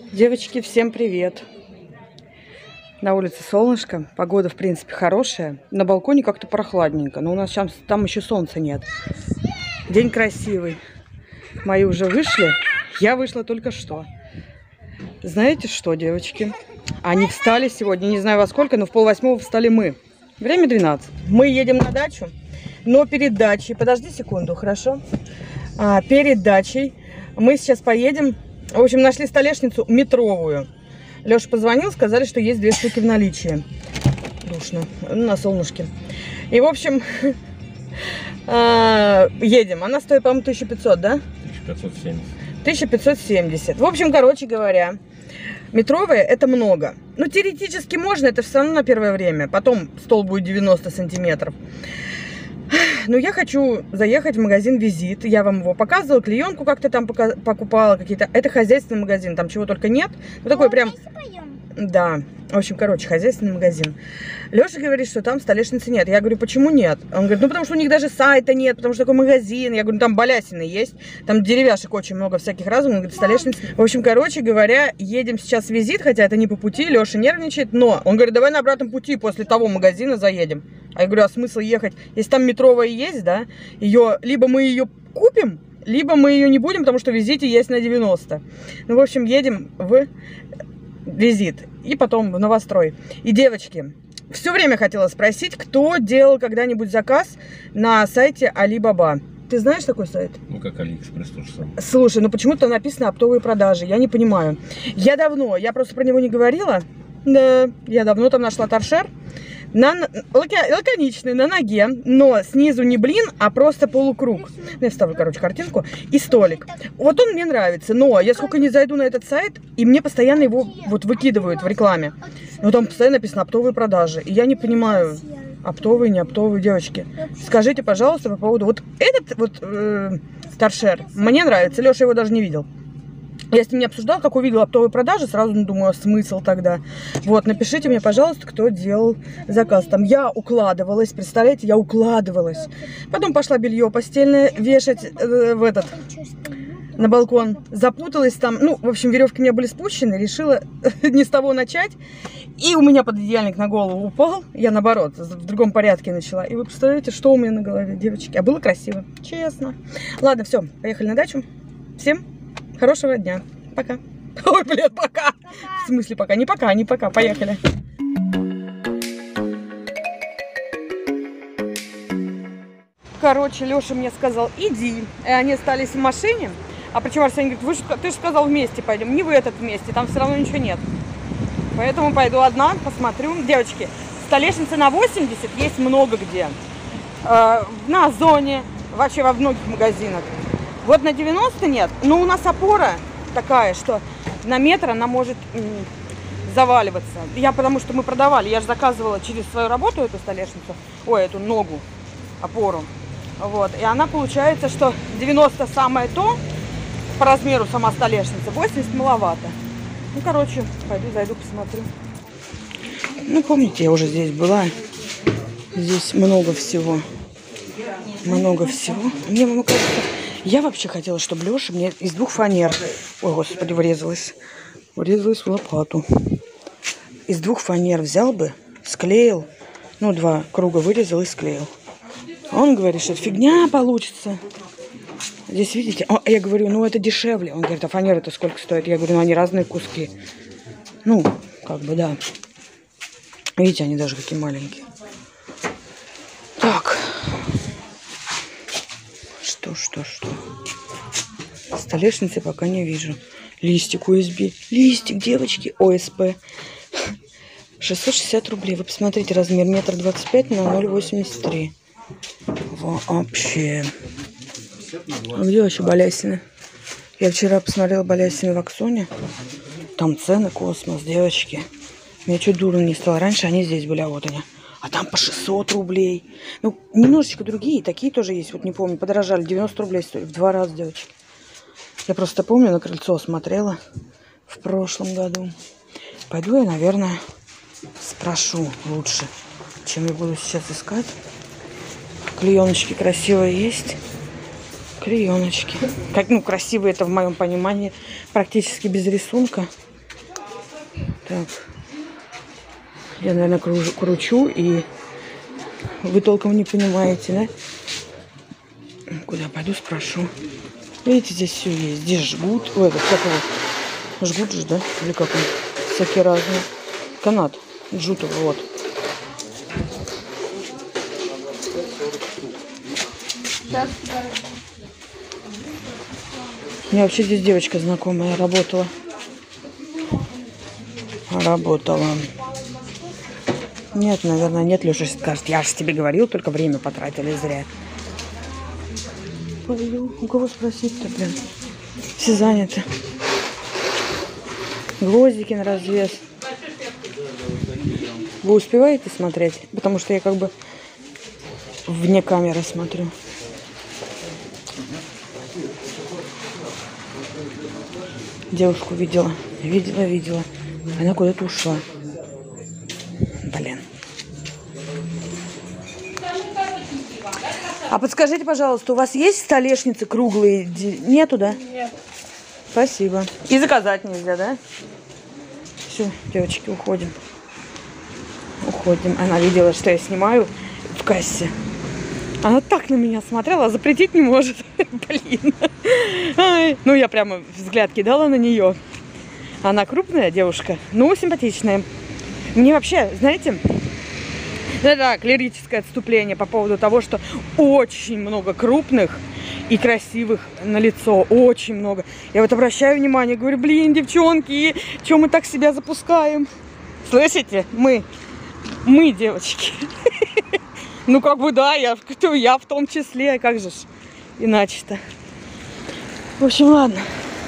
Девочки, всем привет! На улице солнышко, погода в принципе хорошая, на балконе как-то прохладненько, но у нас сейчас там еще солнца нет. День красивый. Мои уже вышли, я вышла только что. Знаете что, девочки? Они встали сегодня, не знаю во сколько, но в 7:30 встали мы. Время 12. Мы едем на дачу, но перед дачей, подожди секунду, хорошо? Перед дачей мы сейчас поедем. В общем, нашли столешницу метровую. Леша позвонил, сказали, что есть 2 штуки в наличии. Душно, на солнышке. И, в общем, едем. Она стоит, по-моему, 1500, да? 1570. 1570. В общем, короче говоря, метровая это много. Ну, теоретически можно, это все равно на первое время. Потом стол будет 90 сантиметров. Но я хочу заехать в магазин «Визит». Я вам его показывала, клеенку как-то там покупала какие-то. Это хозяйственный магазин, там чего только нет. Ну, такой прям... Да, в общем, короче, хозяйственный магазин. Леша говорит, что там столешницы нет. Я говорю, почему нет? Он говорит, ну, потому что у них даже сайта нет, потому что такой магазин. Я говорю, ну, там балясины есть, там деревяшек очень много всяких разных. Он говорит, столешницы. В общем, короче говоря, едем сейчас в «Визит», хотя это не по пути, Леша нервничает, но он говорит, давай на обратном пути после того магазина заедем. А я говорю, а смысл ехать? Если там метровая есть, да, ее, либо мы ее купим, либо мы ее не будем, потому что в «Визите» есть на 90. Ну, в общем, едем в «Визит» и потом в новострой. И, девочки, все время хотела спросить, кто делал когда-нибудь заказ на сайте Alibaba. Ты знаешь такой сайт? Ну, как Алиэкспресс тоже самое. Слушай, ну почему-то написано оптовые продажи. Я не понимаю. Я просто про него не говорила. Да, я давно там нашла торшер. Лаконичный, на ноге, но снизу не блин, а просто полукруг. Я вставлю, короче, картинку. И столик. Вот он мне нравится, но я сколько не зайду на этот сайт, и мне постоянно его вот выкидывают в рекламе. Но там постоянно написано оптовые продажи. И я не понимаю, оптовые, не оптовые, девочки. Скажите, пожалуйста, по поводу... Вот этот вот торшер мне нравится. Леша его даже не видел. Я с ним не обсуждала, как увидела оптовые продажи, сразу думаю, смысл тогда. Вот, напишите мне, пожалуйста, кто делал заказ. Там я укладывалась, представляете, я укладывалась. Потом пошла белье постельное вешать на балкон. Запуталась там, ну, в общем, веревки у меня были спущены, решила не с того начать. И у меня пододеяльник на голову упал, я наоборот, в другом порядке начала. И вы представляете, что у меня на голове, девочки. А было красиво, честно. Ладно, все, поехали на дачу. Всем хорошего дня. Пока. Ой, блин, пока. В смысле пока? Не пока, не пока. Поехали. Короче, Леша мне сказал, иди. И они остались в машине. А почему Арсений говорит, ты же сказал вместе пойдем. Не в этот вместе, там все равно ничего нет. Поэтому пойду одна, посмотрю. Девочки, столешницы на 80 есть много где. На Озоне, вообще во многих магазинах. Вот на 90 нет, но у нас опора такая, что на метр она может заваливаться. Потому что мы продавали, я же заказывала через свою работу эту столешницу, эту ногу, опору. Вот, и она получается, что 90 самое то, по размеру сама столешница, 80 маловато. Ну, короче, пойду, зайду, посмотрю. Ну, помните, я уже здесь была, здесь много всего. Много всего. Мне мама кажется... Я вообще хотела, чтобы Леша мне из 2 фанер... Ой, господи, врезалась. Врезалась в лопату. Из 2 фанер взял бы, склеил. Ну, 2 круга вырезал и склеил. Он говорит, что фигня получится. Здесь, видите? Я говорю, ну, это дешевле. Он говорит, а фанера-то сколько стоит? Я говорю, ну, они разные куски. Ну, как бы, да. Видите, они даже какие маленькие. Так... Что? Столешницы пока не вижу. Листик USB. Листик, девочки. ОСП. 660 рублей. Вы посмотрите, размер 1,25 на 0,83. Вообще. Где вообще балясины? Я вчера посмотрела балясины в Аксоне. Там цены космос, девочки. Мне чуть дурно не стало. Раньше они здесь были, а вот они. А там по 600 рублей. Ну, немножечко другие, такие тоже есть. Вот не помню, подорожали. 90 рублей стоит. В 2 раза, девочки. Я просто помню, на крыльцо смотрела в прошлом году. Пойду я, наверное, спрошу лучше, чем я буду сейчас искать. Клееночки красивые есть. Клееночки. Как, ну, красивые это в моем понимании. Практически без рисунка. Так. Я, наверное, кручу, и вы толком не понимаете, да? Куда пойду, спрошу. Видите, здесь все есть. Здесь жгут. Ой, этот, как его? Жгут же, да? Или как он? Всякие разные. Канат. Джутовый, вот. У меня вообще здесь девочка знакомая работала. Нет, наверное, нет. Леша скажет, я же тебе говорил, только время потратили зря. Пойду. У кого спросить-то, блин? Все заняты. Гвоздики на развес. Вы успеваете смотреть? Потому что я как бы вне камеры смотрю. Девушку видела. Видела. Она куда-то ушла. Блин. А подскажите, пожалуйста, у вас есть столешницы круглые? Нету, да? Нет. Спасибо. И заказать нельзя, да? Все, девочки, уходим. Она видела, что я снимаю в кассе. Она так на меня смотрела, а запретить не может. Блин. Ай. Ну, я прямо взгляд кидала на нее. Она крупная девушка, но симпатичная. Мне вообще, знаете, это лирическое отступление по поводу того, что очень много крупных и красивых на лицо. Очень много. Я вот обращаю внимание, говорю, блин, девчонки, что мы так себя запускаем? Слышите? Мы, девочки. Ну, как бы, да, я в том числе. Как же ж иначе-то? В общем, ладно.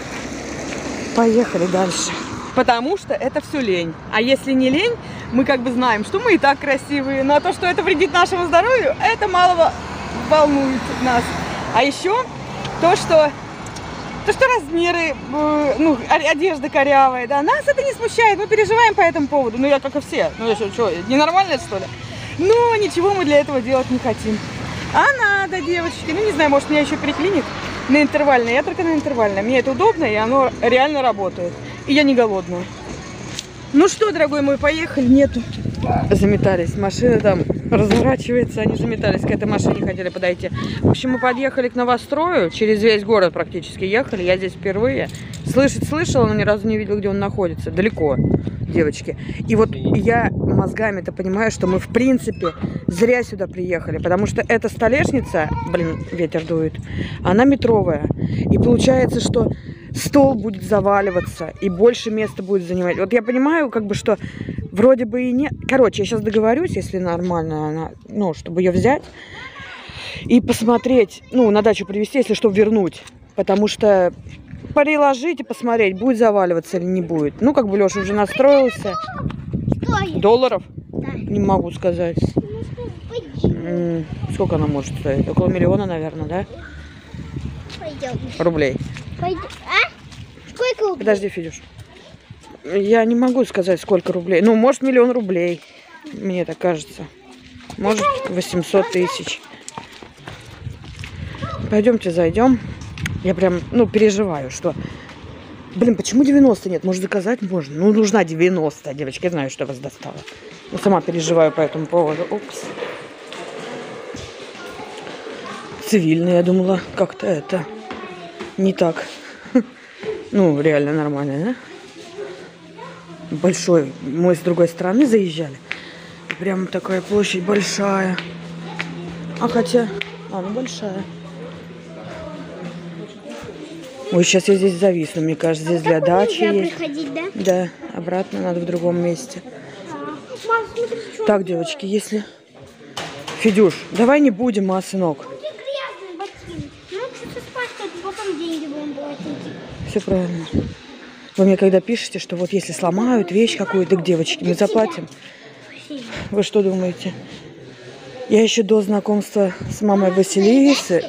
Поехали дальше. Потому что это все лень. А если не лень, мы как бы знаем, что мы и так красивые. Но то, что это вредит нашему здоровью, это мало волнует нас. А еще то, что размеры, одежда корявая, да, нас это не смущает. Мы переживаем по этому поводу. Ну, я как и все. Ну, я что, ненормально, что ли? Но ничего мы для этого делать не хотим. А надо, девочки. Ну, не знаю, может, меня еще переклинит на интервальное. Я только на интервальное. Мне это удобно, и оно реально работает. И я не голодная. Ну что, дорогой мой, поехали. Нету. Заметались. Машина там разворачивается. Они заметались. К этой машине хотели подойти. В общем, мы подъехали к новострою. Через весь город практически ехали. Я здесь впервые. Слышала, но ни разу не видела, где он находится. Далеко, девочки. И вот я мозгами-то понимаю, что мы, в принципе, зря сюда приехали. Потому что эта столешница, блин, ветер дует, она метровая. И получается, что стол будет заваливаться и больше места будет занимать. Вот я понимаю, как бы, что вроде бы и нет. Короче, я сейчас договорюсь, если нормально она, ну, чтобы ее взять и посмотреть, ну, на дачу привезти, если что, вернуть. Потому что переложить и посмотреть, будет заваливаться или не будет. Ну, как бы Леша уже настроился. Стоит. Долларов? Да. Не могу сказать. Сколько она может стоить? Около миллиона, наверное, да? Пойдем. Рублей. Пойдем. А? Сколько рублей? Подожди, Федюш. Я не могу сказать, сколько рублей. Ну, может, 1 000 000 рублей. Мне так кажется. Может, 800 тысяч. Пойдемте зайдем. Я прям, переживаю, что... Блин, почему 90 нет? Может, заказать можно? Ну, нужна 90, девочки. Я знаю, что вас достало. Я сама переживаю по этому поводу. Упс. Цивильно, я думала, как-то это... Не так. Ну, реально нормально, да? Большой. Мы с другой стороны заезжали. Прям такая площадь большая. А хотя... ну большая. Ой, сейчас я здесь зависну. Мне кажется, здесь для дачи есть. Приходить, да? Да, обратно надо в другом месте. Мам, смотри, что? Так, девочки, если... Федюш, давай не будем, сынок. Какие грязные ботинки. Ну, что-то спать, а потом деньги будем платить. Все правильно. Вы мне когда пишете, что вот если сломают вещь какую-то, к девочке, мы заплатим. Вы что думаете? Я еще до знакомства с мамой Василины,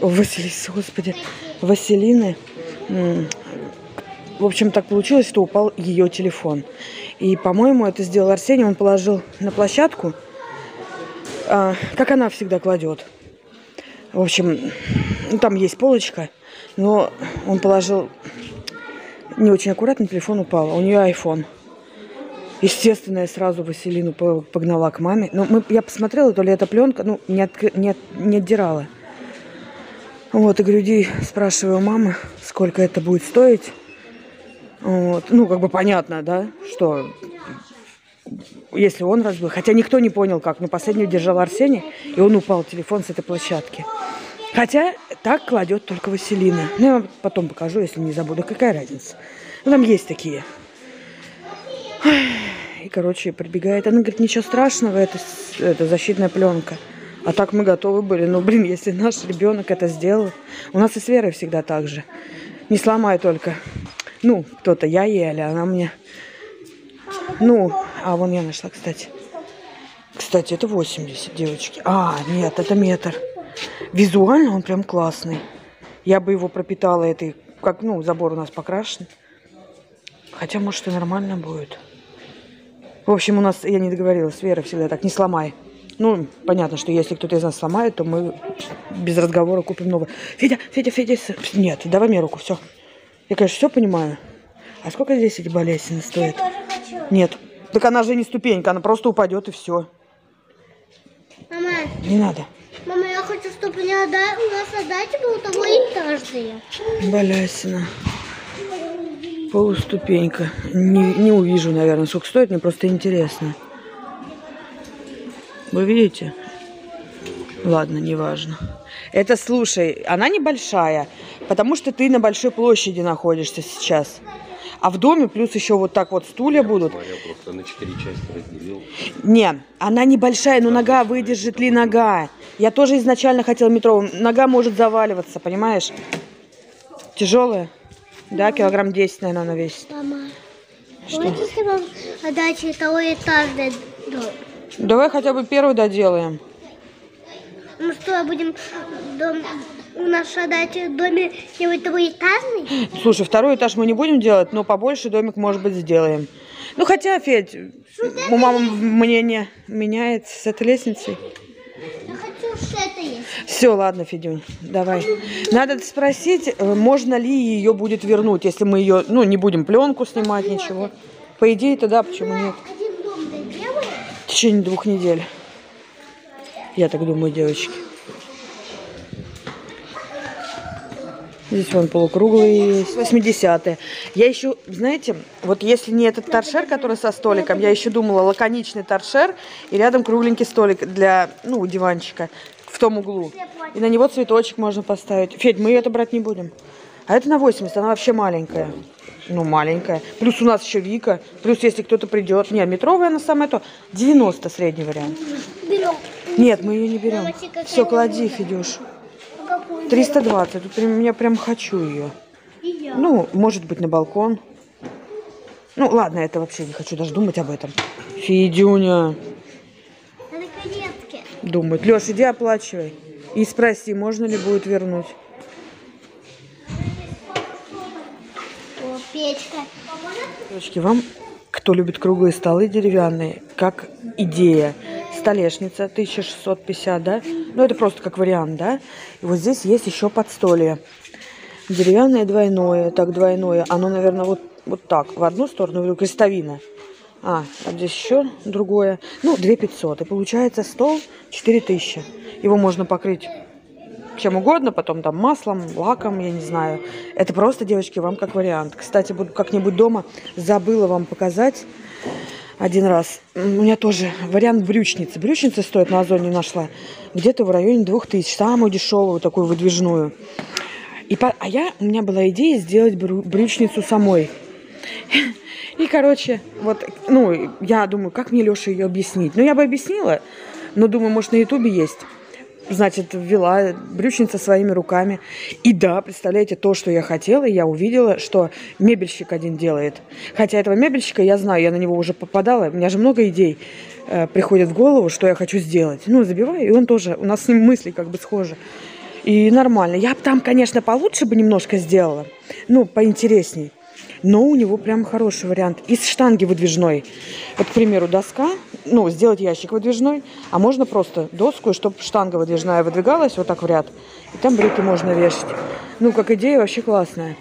в общем, так получилось, что упал ее телефон. И, по-моему, это сделал Арсений, он положил на площадку, как она всегда кладет. В общем, там есть полочка, но он положил не очень аккуратно, телефон упал. У нее iPhone. Естественно, я сразу Василину погнала к маме. Но я посмотрела, то ли эта пленка, ну, не отдирала. Вот, и говорю, иди, спрашиваю у мамы, сколько это будет стоить. Вот. Ну, как бы понятно, да, что если он разбил. Хотя никто не понял, как. Но последнюю держал Арсений, и он упал, телефон с этой площадки. Хотя так кладет только Василина. Ну, я вам потом покажу, если не забуду. Какая разница? Ну, там есть такие. И, короче, прибегает. Она говорит, ничего страшного, это защитная пленка. А так мы готовы были. Ну, блин, если наш ребенок это сделал. У нас и с Верой всегда так же. Не сломай только. Ну, кто-то я ей, а она мне. Ну, а вон я нашла, кстати. Кстати, это 80, девочки. А, нет, это метр. Визуально он прям классный. Я бы его пропитала этой, как, ну, забор у нас покрашен. Хотя, может, и нормально будет. В общем, у нас, я не договорилась, Вера всегда так, не сломай. Ну, понятно, что если кто-то из нас сломает, то мы без разговора купим новое. Федя. Нет, давай мне руку, все. Я, конечно, все понимаю. А сколько здесь эти балясины стоят? Я тоже хочу. Нет. Так она же не ступенька, она просто упадет и все. Мама, Не надо. мама, я хочу, чтобы у нас задача была двоэтажная. Балясина. Полуступенька. Не увижу, наверное, сколько стоит, мне просто интересно. Вы видите? Ладно, неважно. Это, слушай, она небольшая, потому что ты на большой площади находишься сейчас. А в доме плюс еще вот так вот стулья будут. Я просто на 4 части разделил. Не, она небольшая, но нога выдержит ли нога. Я тоже изначально хотела метровым. Нога может заваливаться, понимаешь? Тяжелая? Да, килограмм 10, наверное, она весит. Мама, давайте с тобой задача двоэтажная. Давай хотя бы первый доделаем. Ну что, будем у нас задача в доме делать двоэтажный? Слушай, второй этаж мы не будем делать, но побольше домик, может быть, сделаем. Ну, хотя, Федь, у мамы мнение меняется с этой лестницей. Я хочу с этой. Все, ладно, Федюнь, давай. Надо спросить, можно ли ее будет вернуть, если мы ее, ну, не будем пленку снимать, ничего. По идее, тогда почему нет? Один дом доделаем? В течение 2 недель. Я так думаю, девочки. Здесь вон полукруглые есть. 80-е. Я еще, знаете, вот если не этот торшер, который со столиком, я еще думала лаконичный торшер и рядом кругленький столик для, ну, диванчика в том углу. И на него цветочек можно поставить. Федь, мы это брать не будем. А это на 80, она вообще маленькая. Ну, маленькая. Плюс у нас еще Вика. Плюс, если кто-то придет. Нет, метровая она самая то. 90 средний вариант. Берем. Нет, мы ее не берем. Все, клади, Федюш. 320. Тут я прям хочу ее. Ну, может быть, на балкон. Ну, ладно, это вообще не хочу даже думать об этом. Федюня. Это конетки. Думает. Леш, иди оплачивай. И спроси, можно ли будет вернуть. О, печка. Девочки, вам, кто любит круглые столы деревянные, как идея. Столешница 1650, да? Ну, это просто как вариант, да? И вот здесь есть еще подстолье. Деревянное двойное, так двойное. Оно, наверное, вот так. В одну сторону, в другую, крестовина. А здесь еще другое. Ну, 2500. И получается стол 4000. Его можно покрыть чем угодно, потом там маслом, лаком, я не знаю. Это просто, девочки, вам как вариант. Кстати, буду как-нибудь дома, забыла вам показать один раз. У меня тоже вариант брючницы. Брючница стоит, на Озоне нашла, где-то в районе 2000. Самую дешевую, такую выдвижную. У меня была идея сделать брючницу самой. И, короче, вот, ну, я думаю, как мне, Леша, ее объяснить? Ну, я бы объяснила, но думаю, может, на Ютубе есть. Значит, ввела брючница своими руками. И да, представляете, то, что я хотела, я увидела, что мебельщик один делает. Хотя этого мебельщика я знаю, я на него уже попадала. У меня же много идей приходит в голову, что я хочу сделать. Ну, забиваю, и он тоже, у нас с ним мысли как бы схожи. И нормально. Я бы там, конечно, получше бы немножко сделала. Ну, поинтересней. Но у него прям хороший вариант. Из штанги выдвижной. Вот, к примеру, доска. Ну, сделать ящик выдвижной. А можно просто доску, чтобы штанга выдвижная выдвигалась вот так в ряд. И там брюки можно вешать. Ну, как идея вообще классная.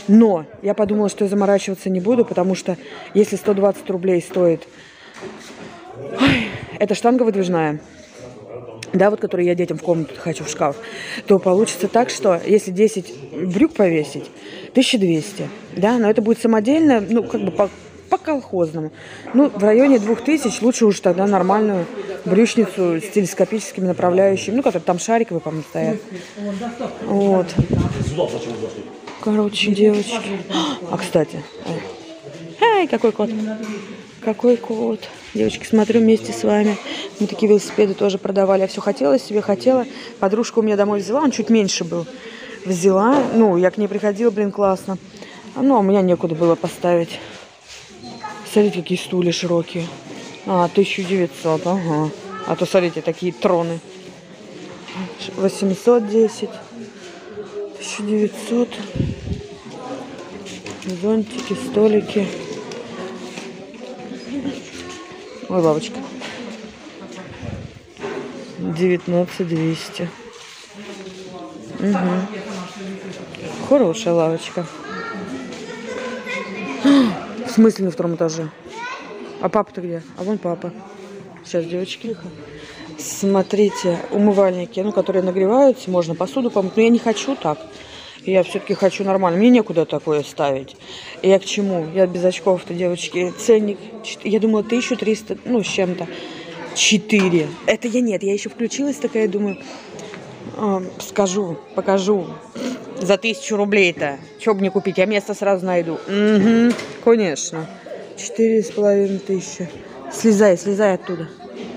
Но я подумала, что я заморачиваться не буду, потому что если 120 рублей стоит... Ой, это штанга выдвижная, да, вот которую я детям в комнату хочу, в шкаф, то получится так, что если 10 брюк повесить, 1200, да, но это будет самодельно, ну, как бы по колхозному. Ну, в районе 2000 лучше уж тогда нормальную брючницу с телескопическими направляющими, ну, которые там шариковые, по-моему, стоят. Вот. Короче, девочки. А, кстати. Эй, какой кот. Какой кот. Девочки, смотрю вместе с вами. Мы такие велосипеды тоже продавали. Я все хотела себе, хотела. Подружка у меня домой взяла, он чуть меньше был. Взяла. Ну, я к ней приходила, блин, классно. Ну, у меня некуда было поставить. Смотрите, какие стулья широкие. 1900, ага. А то, смотрите, такие троны. 810. 1900. Зонтики, столики. Ой, лавочка. 19200. Угу. Хорошая лавочка. В смысле на втором этаже? А папа-то где? А вон папа. Сейчас, девочки. Смотрите, умывальники, ну, которые нагреваются, можно посуду помыть. Но я не хочу так. Я все-таки хочу нормально. Мне некуда такое ставить. И я к чему? Я без очков-то, девочки. Ценник, я думала, 1300, ну, с чем-то. 4. Это я нет. Я еще включилась такая, думаю, скажу, покажу. За 1000 рублей-то. Что бы не купить? Я место сразу найду. Угу, конечно. 4500. Слезай, слезай оттуда.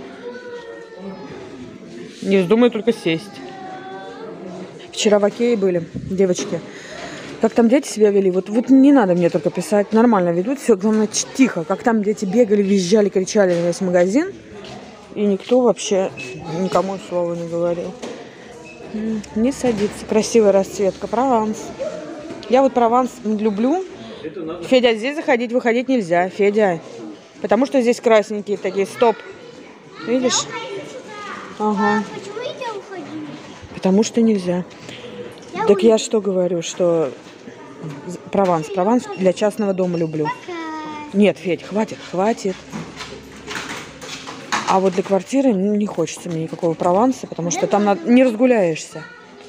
Не вздумай только сесть. Вчера в Окее были, девочки. Как там дети себя вели? Вот не надо мне только писать. Нормально ведут. Все, главное, тихо. Как там дети бегали, визжали, кричали на весь магазин. И никто вообще никому слова не говорил. Не садится. Красивая расцветка. Прованс. Я вот Прованс люблю. Федя, здесь заходить, выходить нельзя. Федя. Потому что здесь красненькие такие. Стоп. Видишь? Ага. Почему я уходила? Потому что нельзя. Так я что говорю, что Прованс. Прованс для частного дома люблю. Нет, Федь, хватит, хватит. А вот для квартиры не хочется мне никакого Прованса, потому что там не разгуляешься.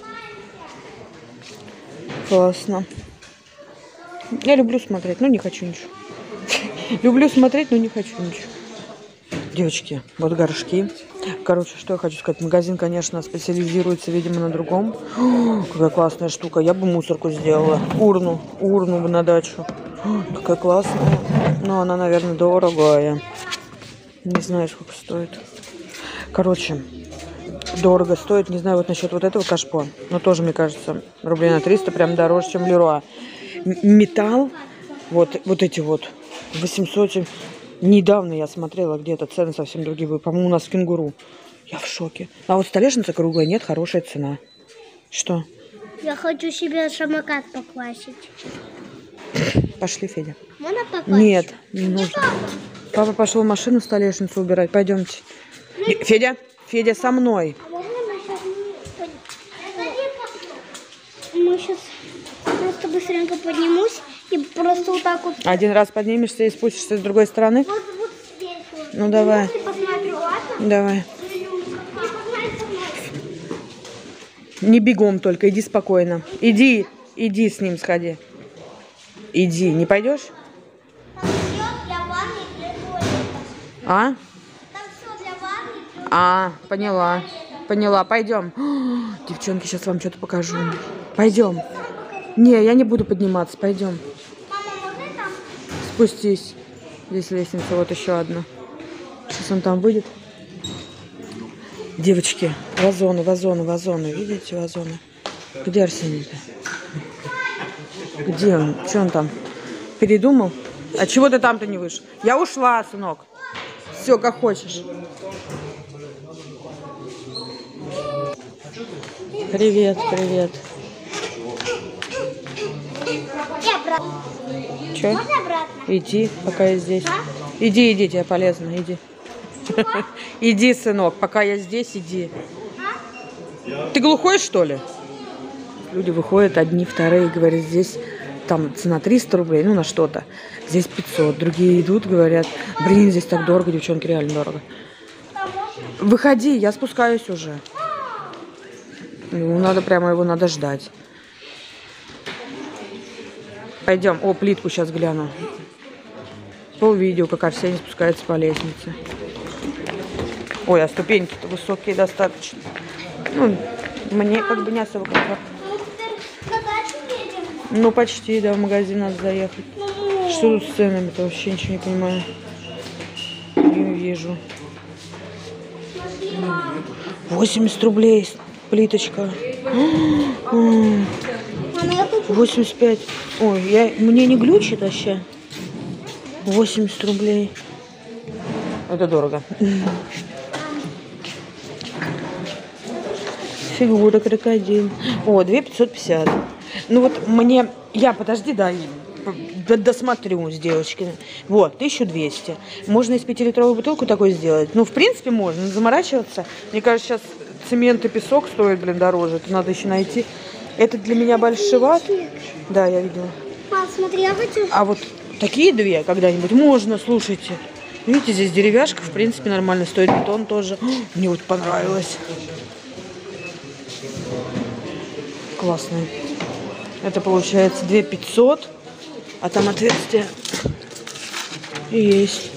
Классно. Я люблю смотреть, но не хочу ничего. Люблю смотреть, но не хочу ничего. Девочки, вот горшки. Короче, что я хочу сказать. Магазин, конечно, специализируется, видимо, на другом. О, какая классная штука. Я бы мусорку сделала. Урну бы на дачу. О, какая классная. Но она, наверное, дорогая. Не знаю, сколько стоит. Короче, дорого стоит. Не знаю, вот насчет вот этого кашпо. Но тоже, мне кажется, рублей на 300 прям дороже, чем Леруа. Металл. Вот эти вот. 800. Недавно я смотрела где-то, цены совсем другие были. По-моему, у нас в Кенгуру. Я в шоке. А вот столешница круглая, нет, хорошая цена. Что? Я хочу себе самокат поклассить. Пошли, Федя. Можно покласть? Нет, не нужно. Папа пошел машину, столешницу убирать. Пойдемте. Федя, со мной. Мы сейчас просто быстренько поднимусь и просто вот так вот. Один раз поднимешься и спустишься с другой стороны? Вот здесь вот. Ну, давай. Посмотрю, ладно? Давай. Не бегом только, иди спокойно. Иди с ним сходи. Иди, не пойдешь? Там все для ванны и для туалета. А? Там все для ванны и для Поняла. Поняла, пойдем. Девчонки, сейчас вам что-то покажу. Пойдем. Не, я не буду подниматься, пойдем. Мама, можно там? Спустись. Здесь лестница, вот еще одна. Сейчас он там выйдет. Девочки, вазоны. Видите, вазоны? Где Арсений-то? Где он? Что он там? Передумал? А чего ты там-то не вышел? Я ушла, сынок. Все, как хочешь. Привет. Че? Можно обратно? Иди, пока я здесь. Иди, тебе полезно, иди. Иди, сынок, пока я здесь, иди. Ты глухой, что ли? Люди выходят одни, вторые, говорят, здесь там цена 300 рублей, ну, на что-то. Здесь 500. Другие идут, говорят, блин, здесь так дорого, девчонки, реально дорого. Выходи, я спускаюсь уже. Ну, надо прямо его, надо ждать. Пойдем. О, плитку сейчас гляну. Полвидео, как Арсений спускается по лестнице. Ой, а ступеньки-то высокие достаточно. Ну, мне как бы не особо комфортно. Ну, почти, да, в магазин надо заехать. Что тут с ценами-то? Вообще ничего не понимаю. Не вижу. 80 рублей плиточка. 85. Ой, мне не глючит вообще. 80 рублей. Это дорого. Фигура крокодил. О, 2550. Ну вот мне... подожди, да, досмотрю с девочками. Вот, 1200. Можно из 5-литровую бутылку такой сделать. Ну, в принципе, можно заморачиваться. Мне кажется, сейчас цемент и песок стоят, блин, дороже. Это надо еще найти. Это для меня большеват. Да, я видела. Мам, смотри, я хочу... А вот такие две когда-нибудь можно, слушайте. Видите, здесь деревяшка, в принципе, нормально стоит. Бетон тоже. Мне вот понравилось. Классный. Это получается 2500. А там отверстие есть.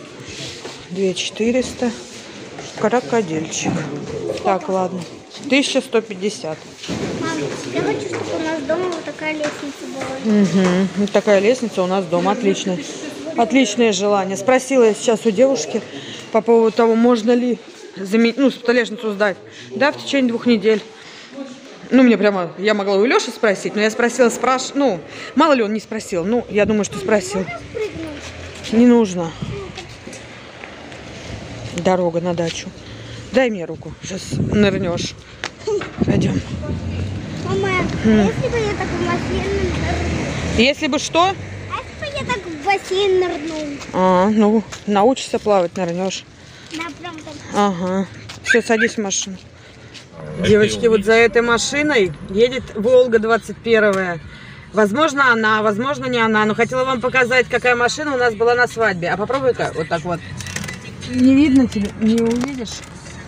2400. Крокодильчик. Так, ладно. 1150. Мам, я хочу, чтобы у нас дома вот такая лестница была. Угу. Вот такая лестница у нас дома. Отлично. Отличное желание. Спросила я сейчас у девушки по поводу того, можно ли заменить, ну, столешницу сдать. Да, в течение 2 недель. Ну, мне прямо, я могла у Леши спросить, но я спросила, ну, мало ли он не спросил. Ну, я думаю, что спросил. Не нужно. Дорога на дачу. Дай мне руку, сейчас нырнешь. Пойдем. Мама, если бы я так в бассейн нырнул? Если бы что? А если бы я так в бассейн нырнул? Ну, научишься плавать, нырнешь. Да, прям так. Ага. Все, садись в машину. Девочки, вот за этой машиной едет Волга 21-я. Возможно, она, возможно, не она. Но хотела вам показать, какая машина у нас была на свадьбе. А попробуй-ка вот так вот. Не видно тебе? Не увидишь?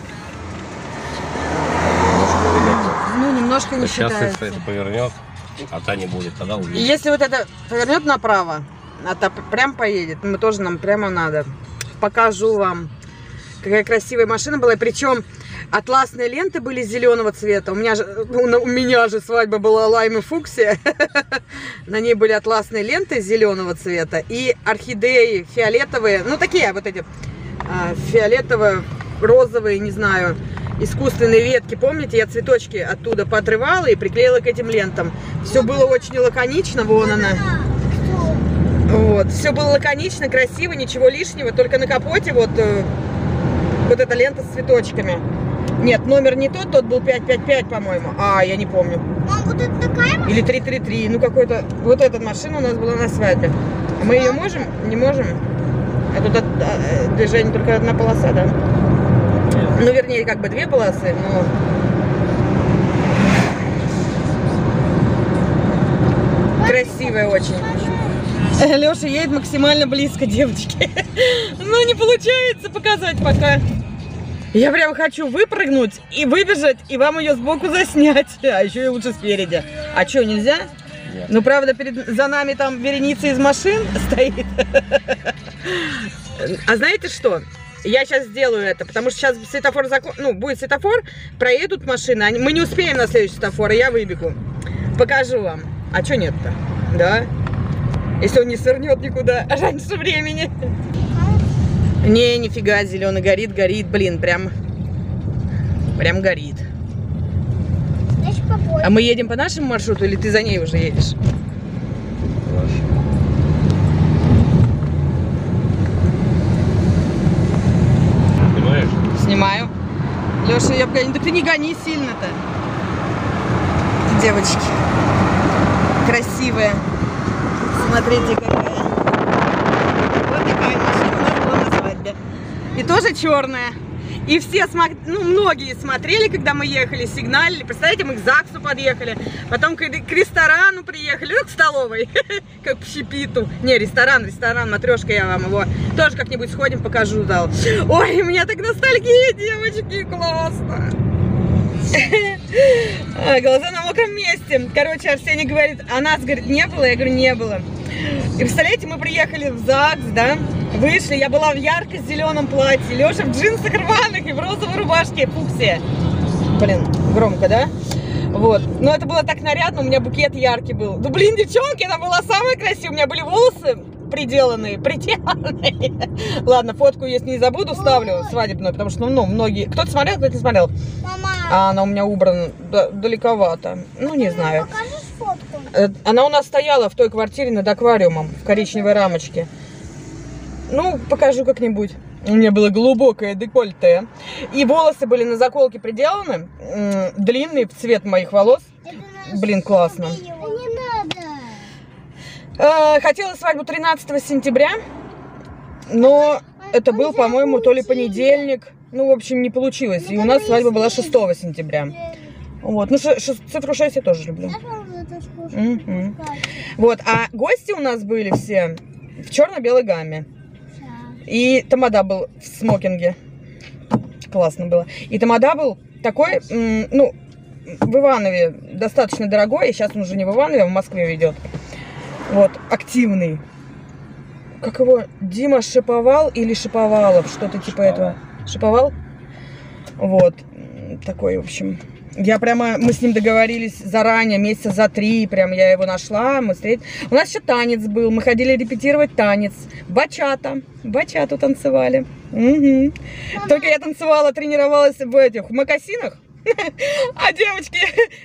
Ну, немножко не Сейчас, считается. если это повернет, а та не будет, тогда И увидишь. если вот это повернет направо, а та прям поедет, мы тоже, нам прямо надо. Покажу вам, какая красивая машина была. И причем атласные ленты были зеленого цвета. У меня же свадьба была лайм и фуксия. На ней были атласные ленты зеленого цвета. И орхидеи фиолетовые. Ну, такие вот эти фиолетово-розовые, не знаю, искусственные ветки. Помните, я цветочки оттуда поотрывала и приклеила к этим лентам. Все было очень лаконично. Вон она. Вот. Все было лаконично, красиво, ничего лишнего. Только на капоте вот эта лента с цветочками. Нет, номер не тот был 555, по-моему. А, я не помню. Мам, вот это такая машина? Или 333. Ну, какой-то... Вот эта машина у нас была на свадьбе. Мы ее можем? Не можем? А тут движение только одна полоса, да? Ну, вернее, как бы 2 полосы, но... Красивая очень. Леша едет максимально близко, девочки. Но не получается показать пока. Я прям хочу выпрыгнуть и выбежать, и вам ее сбоку заснять. А еще и лучше спереди. А что, нельзя? Нет. Ну, правда, за нами там вереница из машин стоит. А знаете что? Я сейчас сделаю это, потому что сейчас светофор будет светофор, проедут машины. Мы не успеем на следующий светофор, и я выбегу. Покажу вам. А что нет-то? Да? Если он не свернет никуда раньше времени. Не, нифига, зеленый горит, блин, прям горит. Значит, попозже. А мы едем по нашему маршруту или ты за ней уже едешь? Снимаешь? Снимаю. Леша, я блин, да ты не гони сильно-то. Девочки. Красивая. Смотрите, какая. Вот такая машина у нас была на свадьбе. И тоже черная. И все, ну, многие смотрели, когда мы ехали, сигналили. Представляете, мы к ЗАГСу подъехали, потом к ресторану приехали, ну, к столовой, как к общепиту. Не, ресторан, матрешка, я вам его тоже как-нибудь сходим, покажу, зал. Ой, у меня так ностальгия, девочки, классно. Глаза на мокром месте. Короче, Арсений говорит, а нас, говорит, не было? Я говорю, не было. И представляете, мы приехали в ЗАГС, да, вышли, я была в ярко-зеленом платье, Леша в джинсах рваных и в розовой рубашке фуксия. Блин, громко, да? Вот, но это было так нарядно, у меня букет яркий был. Да блин, девчонки, она была самая красивая, у меня были волосы приделанные. Ладно, фотку, если не забуду, ставлю свадебную, потому что, ну, многие... Кто-то смотрел, кто-то не смотрел. Мама. А она у меня убрана далековато. Ну, не знаю. Покажешь фотку? Она у нас стояла в той квартире над аквариумом, в коричневой рамочке. Ну, покажу как-нибудь. У меня было глубокое декольте. И волосы были на заколке приделаны. Длинные, в цвет моих волос. Блин, классно. Не надо. Хотела свадьбу 13 сентября. Но это был, по-моему, то ли понедельник. Ну, в общем, не получилось. И у нас свадьба была 6 сентября. Вот. Ну, цифру 6 я тоже люблю. Вот. А гости у нас были все в черно-белой гамме. И тамада был в смокинге. Классно было. И тамада был такой, ну, в Иванове достаточно дорогой. И сейчас он уже не в Иванове, а в Москве ведет. Вот, активный. Как его? Дима Шиповал или Шиповалов? Что-то типа этого. Шиповал? Вот. Такой, в общем. Мы с ним договорились заранее, месяца за 3. Прям я его нашла. У нас еще танец был. Мы ходили репетировать танец. Бачата. Бачату танцевали. Угу. Только я танцевала, тренировалась в мокасинах. А девочки,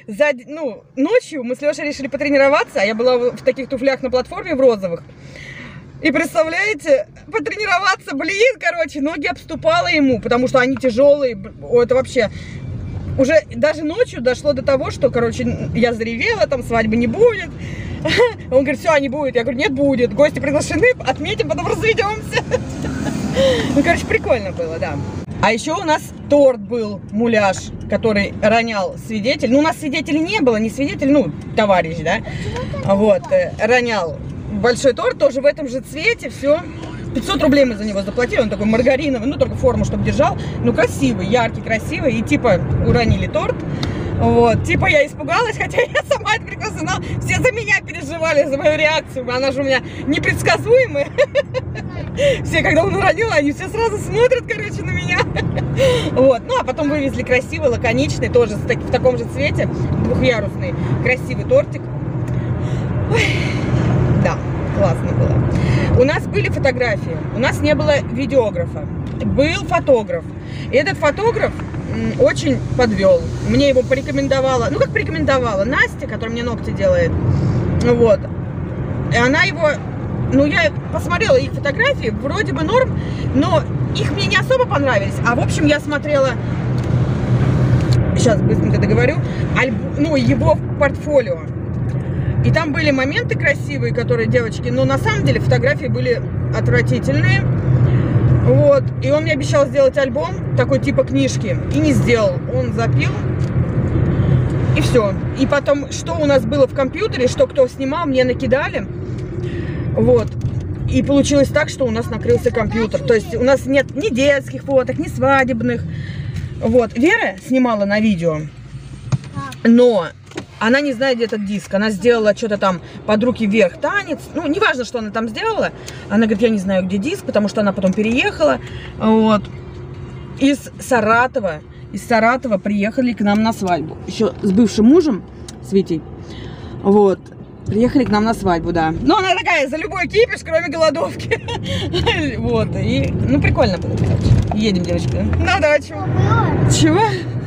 ночью мы с Лешей решили потренироваться, а я была в таких туфлях на платформе в розовых. И представляете, потренироваться, блин, короче, ноги обступала ему, потому что они тяжелые. Это вообще уже даже ночью дошло до того, что, короче, я заревела, там свадьбы не будет. Он говорит, все, не будет. Я говорю, нет, будет. Гости приглашены, отметим, потом разведемся. Ну, короче, прикольно было, да. А еще у нас торт был, муляж, который ронял свидетель. Ну, у нас свидетелей не было, не свидетель, ну, товарищ, да. Вот, ронял большой торт, тоже в этом же цвете, все. 500 рублей мы за него заплатили, он такой маргариновый, ну, только форму, чтобы держал. Ну, красивый, яркий, красивый, и типа уронили торт. Вот, типа я испугалась, хотя я сама это прекрасно знала. Все за меня переживали, за мою реакцию, она же у меня непредсказуемая. Все, когда он уронил, они все сразу смотрят, короче, на меня. Вот, ну, а потом вывезли красивый, лаконичный, тоже в таком же цвете, двухъярусный, красивый тортик. Ой, да, классно было. У нас были фотографии, у нас не было видеографа, был фотограф. И этот фотограф очень подвел. Мне его порекомендовала, ну как порекомендовала, Настя, которая мне ногти делает. Вот. И она его, ну я посмотрела их фотографии, вроде бы норм, но их мне не особо понравились. А в общем я смотрела, сейчас быстренько договорю, ну его портфолио. И там были моменты красивые, которые девочки, но на самом деле фотографии были отвратительные. Вот, и он мне обещал сделать альбом, такой типа книжки, и не сделал. Он запил, и все. И потом, что у нас было в компьютере, что кто снимал, мне накидали. Вот, и получилось так, что у нас накрылся компьютер. То есть у нас нет ни детских фоток, ни свадебных. Вот, Вера снимала на видео, но она не знает, где этот диск. Она сделала что-то там под руки вверх танец. Ну, неважно, что она там сделала. Она говорит, я не знаю, где диск, потому что она потом переехала. Вот. Из Саратова приехали к нам на свадьбу. Еще с бывшим мужем, с Витей. Вот. Приехали к нам на свадьбу, да. Ну, она такая, за любой кипиш, кроме голодовки. Вот. И, ну, прикольно было, короче. Едем, девочки. На дачу. Чего?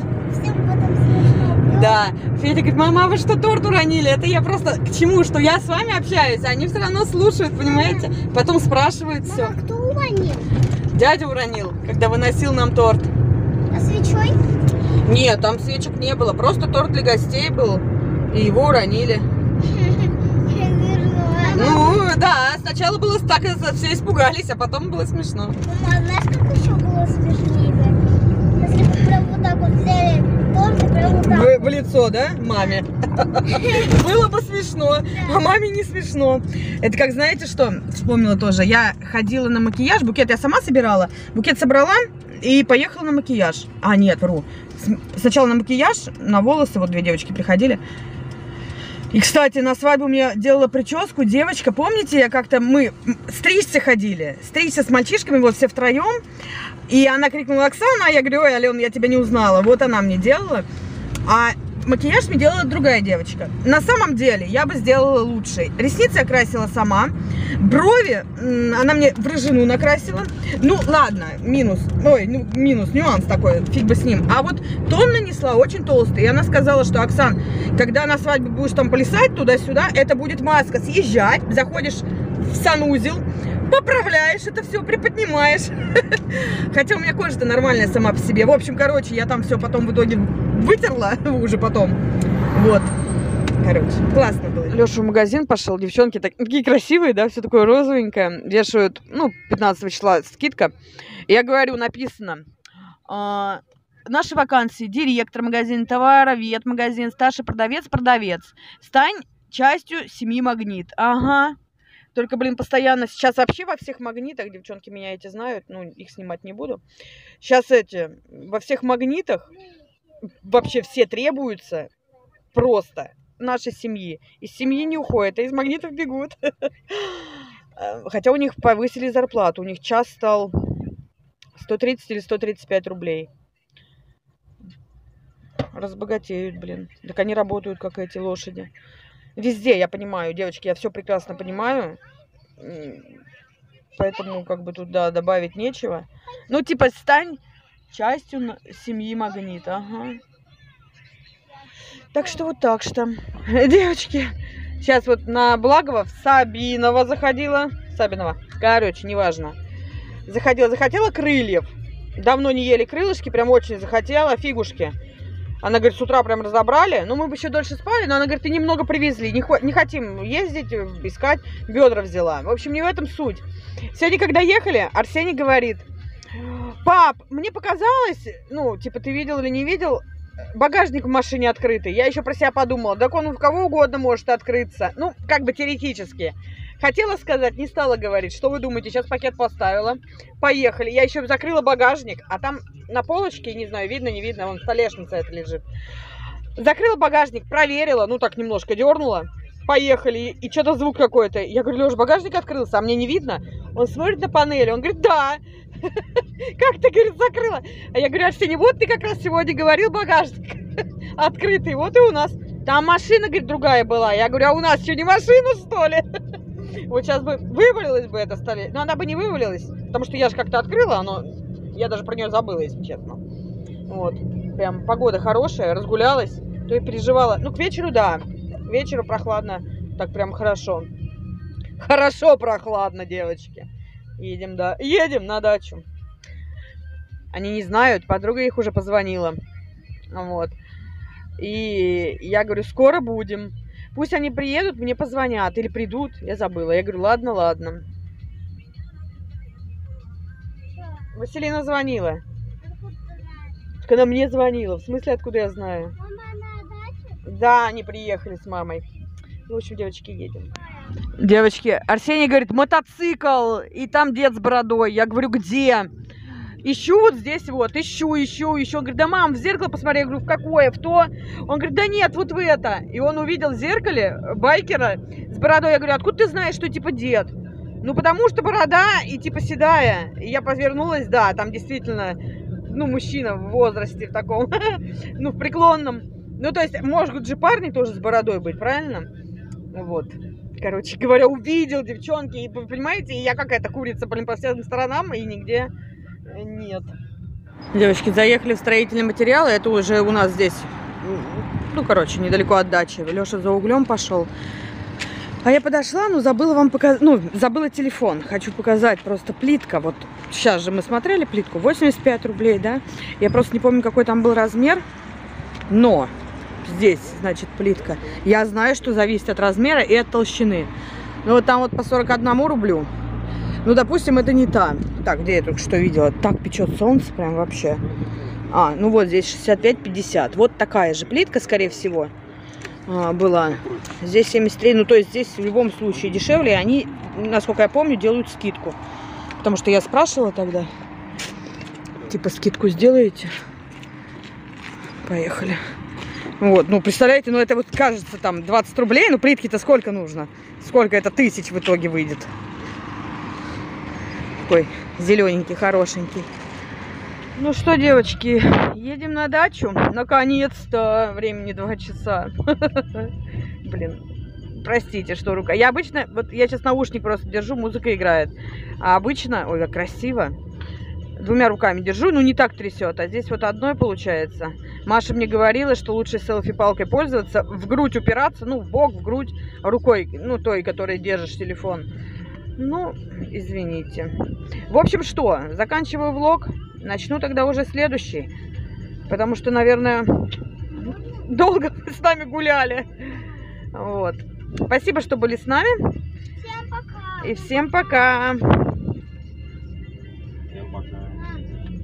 Да, Федя говорит, мама, вы что, торт уронили? Это я просто к чему, что я с вами общаюсь, а они все равно слушают, понимаете? Потом спрашивают все. Мама, кто уронил? Дядя уронил, когда выносил нам торт. А свечой? Нет, там свечек не было, просто торт для гостей был, и его уронили. Ну, да, сначала было так, все испугались, а потом было смешно. Мама, знаешь, как еще было смешнее? если бы прям вот так вот взяли торт и прям вот так. В лицо, да, маме? Было бы смешно, а маме не смешно. Это как, знаете что, вспомнила тоже. Я ходила на макияж, букет я сама собирала. Букет собрала и поехала на макияж. А, нет, вру. Сначала на макияж, на волосы, вот две девочки приходили. И, кстати, на свадьбу у меня делала прическу девочка. Помните, я как-то мы стричься ходили? Стричься с мальчишками, вот все втроем. И она крикнула: Оксана, а я говорю: ой, Алена, я тебя не узнала. Вот она мне делала. А макияж мне делала другая девочка. На самом деле, я бы сделала лучше. Ресницы я красила сама. Брови она мне в рыжину накрасила. Ну, ладно, минус. Ой, ну, минус, нюанс такой, фиг бы с ним. А вот тон нанесла очень толстый. И она сказала, что: Оксан, когда на свадьбе будешь там плясать туда-сюда, это будет маска. Съезжать, заходишь в санузел, поправляешь это все, приподнимаешь. Хотя у меня кожа-то нормальная сама по себе. В общем, короче, я там все потом в итоге вытерла уже потом. Вот. Короче, классно было. Леша в магазин пошел, девчонки такие красивые, да, все такое розовенькое. Вешают, ну, 15 числа скидка. Я говорю, написано: наши вакансии: директор магазина, товаровед магазин, старший продавец, продавец. Стань частью семьи Магнит. Ага. Только, блин, постоянно сейчас вообще во всех магнитах, девчонки меня эти знают, ну, их снимать не буду. Сейчас во всех магнитах вообще все требуются просто нашей семьи. Из семьи не уходят, а из магнитов бегут. Хотя у них повысили зарплату, у них час стал 130 или 135 рублей. Разбогатеют, блин. Так они работают, как эти лошади. Везде, я понимаю, девочки, я все прекрасно понимаю. Поэтому, как бы, туда добавить нечего. Ну, типа, стань частью семьи Магнит. Ага. Так что вот так что. Девочки, сейчас вот на Благова в Сабиново заходила. Сабиново. Короче, неважно. Захотела крыльев. Давно не ели крылышки, прям очень захотела. Фигушки. Она говорит, с утра прям разобрали. Ну, мы бы еще дольше спали, но она говорит, и немного привезли. Не хотим ездить, искать. Бедра взяла. В общем, не в этом суть. Сегодня, когда ехали, Арсений говорит: пап, мне показалось, ну, типа, ты видел или не видел, багажник в машине открытый. Я еще про себя подумала, так он у кого угодно может открыться. Ну, как бы теоретически. Хотела сказать, не стала говорить. Что вы думаете? Сейчас пакет поставила. Поехали. Я еще закрыла багажник, а там на полочке, не знаю, видно, не видно, вон столешница это лежит. Закрыла багажник, проверила, ну так немножко дернула. Поехали, и что-то звук какой-то. Я говорю, Леш, багажник открылся, а мне не видно. Он смотрит на панели, он говорит, да. Как ты, говорит, закрыла? А я говорю, Арсений, вот ты как раз сегодня говорил, багажник открытый, вот и у нас. Там машина, говорит, другая была. Я говорю, а у нас что, не машина, что ли? Вот сейчас бы вывалилась бы эта столе. Но она бы не вывалилась, потому что я же как-то открыла, но я даже про нее забыла, если честно. Вот. Прям погода хорошая, разгулялась, то и переживала. Ну, к вечеру, да. К вечеру прохладно. Так прям хорошо. Хорошо прохладно, девочки. Едем, да. Едем на дачу. Они не знают, подруга их уже позвонила. Вот. И я говорю, скоро будем. Пусть они приедут, мне позвонят. Или придут. Я забыла. Я говорю, ладно, ладно. Василина звонила. Когда мне звонила. В смысле, откуда я знаю? Мама на даче? Да, они приехали с мамой. В общем, девочки, едем. Девочки, Арсений говорит, мотоцикл. И там дед с бородой. Я говорю, где? Ищу вот здесь вот. Ищу. Он говорит, да, мам, в зеркало посмотри. Я говорю, в какое? В то? Он говорит, да нет, вот в это. И он увидел в зеркале байкера с бородой. Я говорю, откуда ты знаешь, что типа дед? Ну, потому что борода и типа седая. И я повернулась, да, там действительно, ну, мужчина в возрасте в таком, ну, в преклонном. Ну, то есть, может же парни тоже с бородой быть, правильно? Вот. Короче говоря, увидел, девчонки, и, понимаете, и я какая-то курица, блин, по всем сторонам, и нигде нет. Девочки, заехали в строительные материалы, это уже у нас здесь, ну, короче, недалеко от дачи. Леша за углем пошел. А я подошла, но забыла вам показать, ну, забыла телефон. Хочу показать просто плитка. Вот сейчас же мы смотрели плитку, 85 рублей, да? Я просто не помню, какой там был размер, но здесь, значит, плитка. Я знаю, что зависит от размера и от толщины. Ну, вот там вот по 41 рублю. Ну, допустим, это не та. Так, где я только что видела? Так печет солнце прям вообще. А, ну вот здесь 65-50. Вот такая же плитка, скорее всего, была. Здесь 73. Ну, то есть здесь в любом случае дешевле. И они, насколько я помню, делают скидку. Потому что я спрашивала тогда. Типа, скидку сделаете? Поехали. Вот, ну, представляете, ну, это вот кажется там 20 рублей. Ну, плитки-то сколько нужно? Сколько это тысяч в итоге выйдет? Такой зелененький, хорошенький. Ну что, девочки, едем на дачу. Наконец-то. Времени 2 часа. Блин, простите, что рука. Я обычно, вот я сейчас наушник просто держу, музыка играет. А обычно, ой, как красиво. 2 руками держу, ну не так трясет. А здесь вот одной получается. Маша мне говорила, что лучше селфи-палкой пользоваться, в грудь упираться, ну в бок, в грудь, рукой, ну той, которой держишь телефон. Ну, извините. В общем, что, заканчиваю влог. Начну тогда уже следующий. Потому что, наверное, долго вы с нами гуляли. Вот. Спасибо, что были с нами. Всем пока. И всем пока. Всем пока.